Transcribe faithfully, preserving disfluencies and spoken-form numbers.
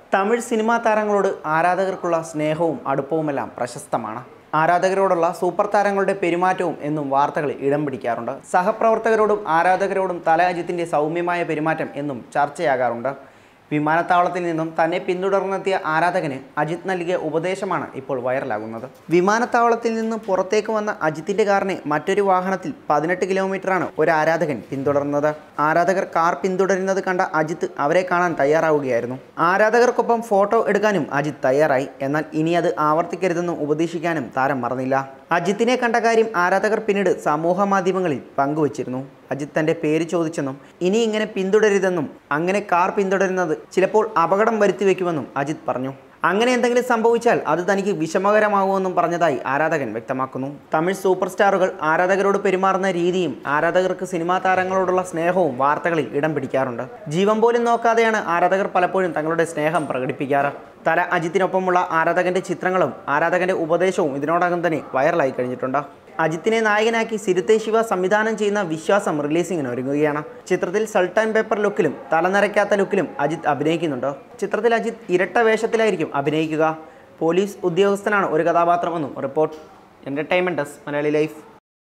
Tamil cinema താരങ്ങളോട് ആരാധകർക്കുള്ള സ്നേഹവും അടുപ്പവുമെല്ലാം പ്രശസ്തമാണ്. ആരാധകരോടുള്ള super താരങ്ങളുടെ പെരുമാറ്റവും എന്നും വാർത്തകളിൽ ഇടം പിടിക്കാറുണ്ട്. സഹപ്രവർത്തകരോടും ആരാധകരോടും തല അജിത്തിന്റെ സൗമ്യമായ പെരുമാറ്റം എന്നും ചർച്ചയാകാറുണ്ട്. വിമാനത്താവളത്തിൽ നിന്നും തന്നെ പിന്തുടർന്നെത്തിയ ആരാധകന് അജിത് നൽകിയ ഉപദേശമാണ് ഇപ്പോൾ വൈറലാകുന്നത്. വിമാനത്താവളത്തിൽ നിന്നും പുറത്തേക്ക് വന്ന അജിത്തിന്റെ കാറിനെ മറ്റൊരു വാഹനത്തിൽ പതിനെട്ട് കിലോമീറ്ററാണ് ഒരു ആരാധകൻ പിന്തുടർന്നത്. ആരാധകർ കാർ പിന്തുടരുന്നത് കണ്ട അജിത്ത് അവരെ കാണാൻ തയ്യാറാവുകയായിരുന്നു. ആരാധകർക്കൊപ്പം ഫോട്ടോ എടുക്കാനും അജിത്ത് തയ്യാറായി. എന്നാൽ ഇനി അത് ആവർത്തിക്കരുതെന്നും ഉപദേശിക്കാനും താരം മറന്നില്ല. അജിത്തിനെ കണ്ട കാര്യം ആരാധകർ പിന്നീട് സമൂഹ മാധ്യമങ്ങളിൽ പങ്കുവച്ചിരുന്നു. അജിത്ത് തൻ്റെ പേര് ചോദിച്ചെന്നും ഇനി ഇങ്ങനെ പിന്തുടരുതെന്നും അങ്ങനെ കാർ പിന്തുടരുന്നത് ചിലപ്പോൾ അപകടം വരുത്തിവെക്കുമെന്നും അജിത്ത് പറഞ്ഞു. അങ്ങനെ എന്തെങ്കിലും സംഭവിച്ചാൽ അത് തനിക്ക് വിഷമകരമാകുമെന്നും പറഞ്ഞതായി ആരാധകൻ വ്യക്തമാക്കുന്നു. തമിഴ് സൂപ്പർ സ്റ്റാറുകൾ ആരാധകരോട് പെരുമാറുന്ന രീതിയും ആരാധകർക്ക് സിനിമാ താരങ്ങളോടുള്ള സ്നേഹവും വാർത്തകളിൽ ഇടം പിടിക്കാറുണ്ട്. ജീവൻ പോലും നോക്കാതെയാണ് ആരാധകർ പലപ്പോഴും തങ്ങളുടെ സ്നേഹം പ്രകടിപ്പിക്കാറ്. തല അജിത്തിനൊപ്പമുള്ള ആരാധകന്റെ ചിത്രങ്ങളും ആരാധകന്റെ ഉപദേശവും ഇതിനോടകം തന്നെ വൈറലായി കഴിഞ്ഞിട്ടുണ്ട്. അജിത്തിനെ നായകനാക്കി സിരുത്തെ ശിവ സംവിധാനം ചെയ്യുന്ന വിശ്വാസം റിലീസിങ്ങിന് ഒരുങ്ങുകയാണ്. ചിത്രത്തിൽ സൾട്ടാൻ പേപ്പർ ലുക്കിലും തലനരയ്ക്കാത്ത ലുക്കിലും അജിത്ത് അഭിനയിക്കുന്നുണ്ട്. ചിത്രത്തിൽ അജിത്ത് ഇരട്ട വേഷത്തിലായിരിക്കും അഭിനയിക്കുക. പോലീസ് ഉദ്യോഗസ്ഥനാണ് ഒരു കഥാപാത്രമെന്നും report. Entertainment desk Malayali life.